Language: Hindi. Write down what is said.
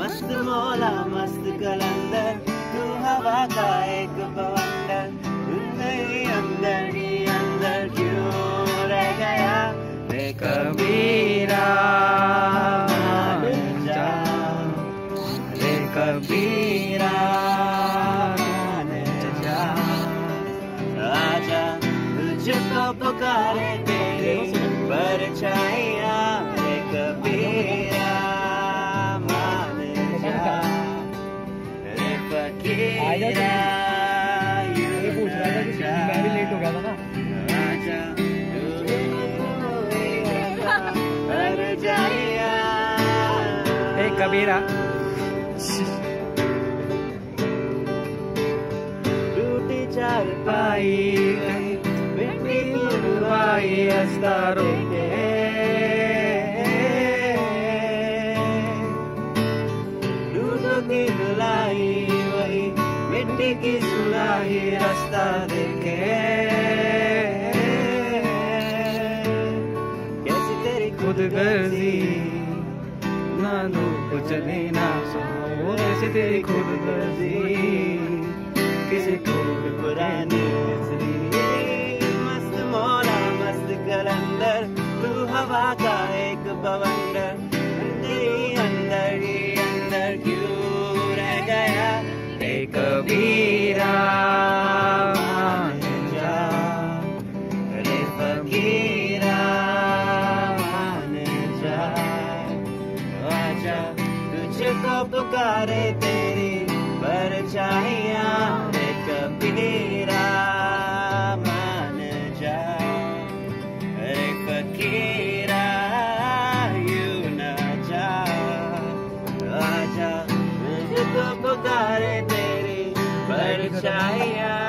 मस्त मौला मस्त कलंदर, तू हवा का एक बवंडर, अंदर ही अंदर क्यों रह गया रे कबीरा, मान जा रे कबीरा, मान जा। आजा तुझको पुकारे तेरी परछाइयाँ रे कबीरा, मान जा रे फकीरा, मैं भी लेट हो गया था ना। आजा पर जाइया ए कबीरा, टूटी चारपाई मिट्टी बुलवाई अस्तारों के, दूधों की धुलाई वही मिट्टी की सुलाई रास्ता देखे, कैसी तेरी खुदगर्जी ना धूप चले ना सो, कैसी तेरी खुदगर्जी किसी को भी पुरानी मस्त मौला मस्त कलंदर, तू हवा का एक बवंडर, अंदर ही अंदर क्यों रह गया रे कबीरा, मान जा रे फकीरा, मान जा। आजा तुझको पुकारे तेरी परछाइयाँ रे कबीरा, मान जा रे फकीरा, यूं ना जा। आजा तुझको पुकारे तेरी परछाइयाँ